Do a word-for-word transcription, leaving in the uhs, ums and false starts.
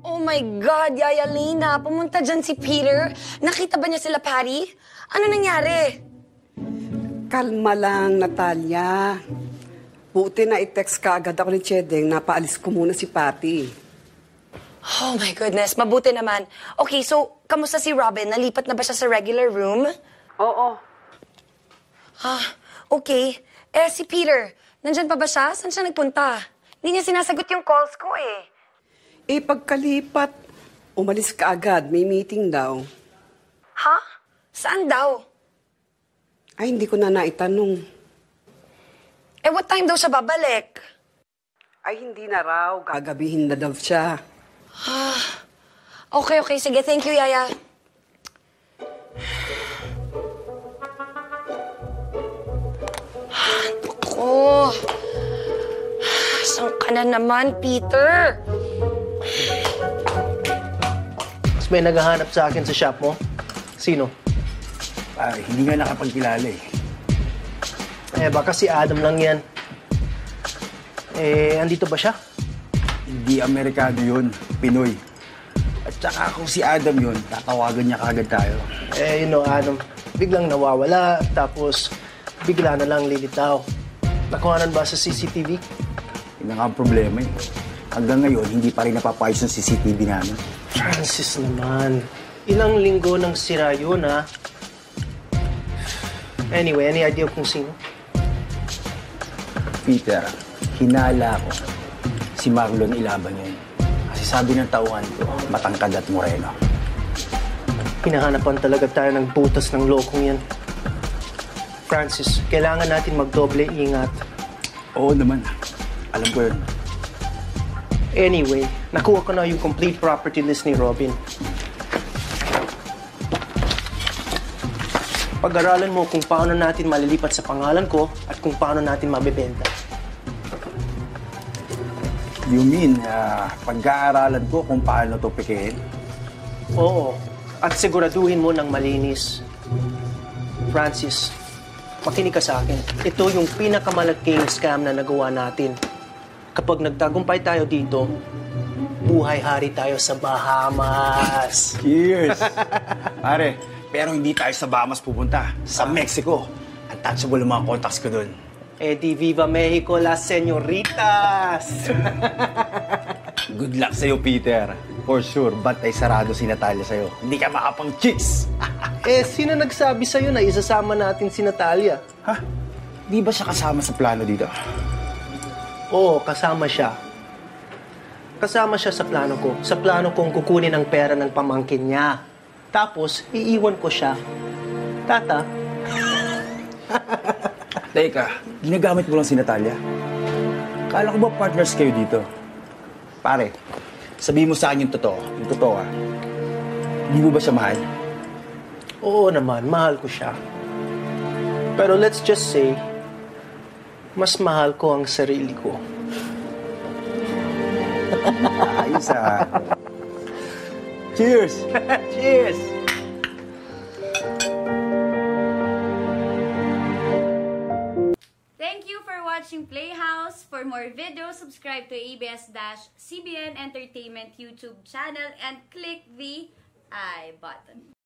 Oh my God, Yaya Lena, pumunta dyan si Peter. Nakita ba niya sila, Patty? Ano nangyari? Kalma lang, Natalia. Buti na i-text ka agad ako ni Chedeng, napaalis ko muna si Patty. Oh my goodness, mabuti naman. Okay, so, kamusta si Robin? Nalipat na ba siya sa regular room? Oo. Ah, okay. Eh, si Peter, nandyan pa ba siya? Saan siya nagpunta? Hindi niya sinasagot yung calls ko eh. Eh, pagkalipat, umalis ka agad. May meeting daw. Ha? Saan daw? Ay, hindi ko na naitanong. Eh, what time daw siya babalik? Ay, hindi na raw. Gagabihin na daw siya. Ah, okay, okay. Sige, thank you, Yaya. Naku. Saan ka na naman, Peter? Mas may naghahanap sa akin sa shop mo? Sino? Ah, hindi nga nakapagkilala eh. Eh, baka si Adam lang yan. Eh, andito ba siya? Hindi Amerikano yun, Pinoy. At saka kung si Adam yun, tatawagan niya kagad tayo. Eh, you know, Adam, biglang nawawala, tapos bigla na lang lilitaw. Nakuhanan ba sa C C T V? Yun nga ang problema eh. Hanggang ngayon, hindi pa rin napapayos yung C C T V namin. Francis naman. Ilang linggo nang sira yun, ha? Anyway, any idea kung sino? Peter, hinala ko si Marlon Ilaban yun. Kasi sabi ng tauhan ko, matangkad at moreno. Hinahanapan talaga tayo ng butas ng lokong yan. Francis, kailangan natin magdoble ingat. Oo naman. Alam ko yun. Anyway, nakuha ko na yung complete property list ni Robin. Pag-aralan mo kung paano natin malilipat sa pangalan ko at kung paano natin mabebenta. You mean, uh, pag-aaralan ko kung paano ito pikihin? Oo. At siguraduhin mo ng malinis. Francis, makinig ka sa akin. Ito yung pinakamalaking scam na nagawa natin. Kapag nagtagumpay tayo dito, buhay-hari tayo sa Bahamas. Cheers! Pare, pero hindi tayo sa Bahamas pupunta. Sa Mexico. Untouchable ang mga contacts ko dun. Eh di viva Mexico, las señoritas! Good luck sa'yo, Peter. For sure, bantay sarado si Natalia sa'yo. Hindi ka makapang-chicks! Eh, sino nagsabi sa'yo na isasama natin si Natalia? Ha? Di ba siya kasama sa plano dito? Oo, kasama siya. Kasama siya sa plano ko. Sa plano kong kukunin ang pera ng pamangkin niya. Tapos, iiwan ko siya. Tata? Teka, ginagamit mo lang si Natalia? Kala ko ba partners kayo dito? Pare, sabihin mo sa akin yung totoo. Yung totoo, ha? Hindi mo ba siya mahal? Oo naman, mahal ko siya. Pero let's just say, mas mahal ko ang sarili ko. Ayos, ha? Cheers! Cheers! Thank you for watching Playhouse. For more videos, subscribe to A B S-C B N Entertainment YouTube channel and click the I button.